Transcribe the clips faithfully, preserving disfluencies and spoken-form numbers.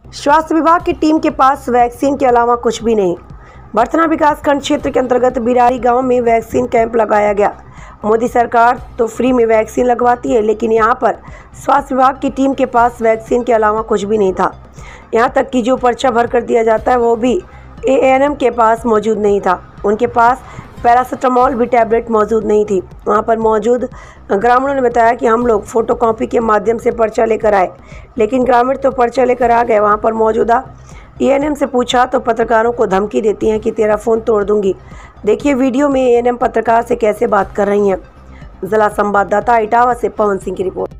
स्वास्थ्य विभाग की टीम के पास वैक्सीन के अलावा कुछ भी नहीं। बर्थना विकास खंड क्षेत्र के अंतर्गत बिरारी गांव में वैक्सीन कैंप लगाया गया। मोदी सरकार तो फ्री में वैक्सीन लगवाती है, लेकिन यहां पर स्वास्थ्य विभाग की टीम के पास वैक्सीन के अलावा कुछ भी नहीं था। यहां तक कि जो पर्चा भर कर दिया जाता है वो भी ए एन एम के पास मौजूद नहीं था। उनके पास पैरासीटामोल भी टैबलेट मौजूद नहीं थी। वहां पर मौजूद ग्रामीणों ने बताया कि हम लोग फोटोकॉपी के माध्यम से पर्चा लेकर आए, लेकिन ग्रामीण तो पर्चा लेकर आ गए। वहां पर मौजूदा ए एन एम से पूछा तो पत्रकारों को धमकी देती हैं कि तेरा फ़ोन तोड़ दूंगी। देखिए वीडियो में ए एन एम पत्रकार से कैसे बात कर रही हैं। जिला संवाददाता इटावा से पवन सिंह की रिपोर्ट।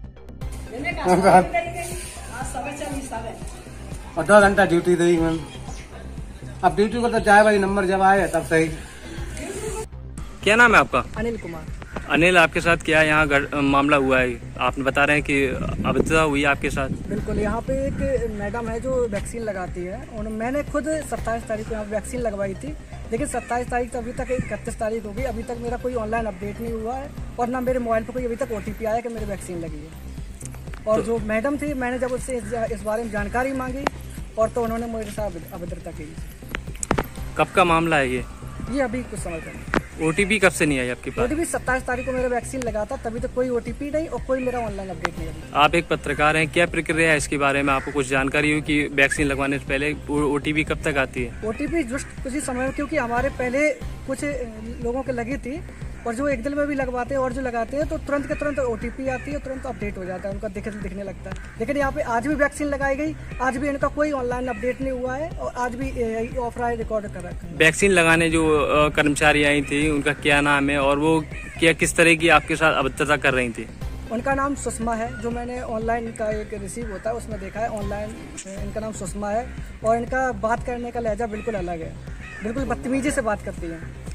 दो घंटा ड्यूटी दी मैम। अब ड्यूटी को तो चाहे भाई नंबर जब आए तब सही। क्या नाम है आपका? अनिल कुमार। अनिल, आपके साथ क्या यहाँ मामला हुआ है? आप बता रहे हैं कि अभद्रता हुई आपके साथ। बिल्कुल, यहाँ पे एक मैडम है जो वैक्सीन लगाती है और मैंने खुद सत्ताईस तारीख को यहाँ वैक्सीन लगवाई थी, लेकिन सत्ताईस तारीख तो अभी तक इकतीस तारीख हो गई, अभी तक मेरा कोई ऑनलाइन अपडेट नहीं हुआ है और ना मेरे मोबाइल पर कोई अभी तक ओ टी पी आया कि मेरी वैक्सीन लगी है। और जो मैडम थी, मैंने जब उससे इस बारे में जानकारी मांगी और तो उन्होंने मेरे साथ अभद्रता की। कब का मामला है ये? ये अभी कुछ समय पहले। ओ टी पी कब से नहीं आई आपके पास? ओ टी पी सत्ताईस तारीख को मेरा वैक्सीन लगा था, तभी तो कोई ओ टी पी नहीं और कोई मेरा ऑनलाइन अपडेट नहीं है। आप एक पत्रकार हैं, क्या प्रक्रिया है इसके बारे में? आपको कुछ जानकारी हुई कि वैक्सीन लगवाने से पहले ओ टी पी कब तक आती है? ओ टी पी जस्ट कुछ ही समय में, क्योंकि हमारे पहले कुछ लोगों के लगी थी और जो एक दिन में भी लगवाते हैं और जो लगाते हैं तो तुरंत के तुरंत ओ टी पी आती है, तुरंत अपडेट हो जाता है, उनका दिख दिखने लगता है। लेकिन यहाँ पे आज भी वैक्सीन लगाई गई, आज भी इनका कोई ऑनलाइन अपडेट नहीं हुआ है और आज भी ऑफलाइन रिकॉर्ड कर रखा है। वैक्सीन लगाने जो कर्मचारी आई थी उनका क्या नाम है और वो क्या किस तरह की आपके साथ अभद्रता कर रही थी? उनका नाम सुषमा है, जो मैंने ऑनलाइन का एक रिसीव होता है उसमें देखा है। ऑनलाइन इनका नाम सुषमा है और इनका बात करने का लहजा बिल्कुल अलग है, बिल्कुल बदतमीजी से बात करती है।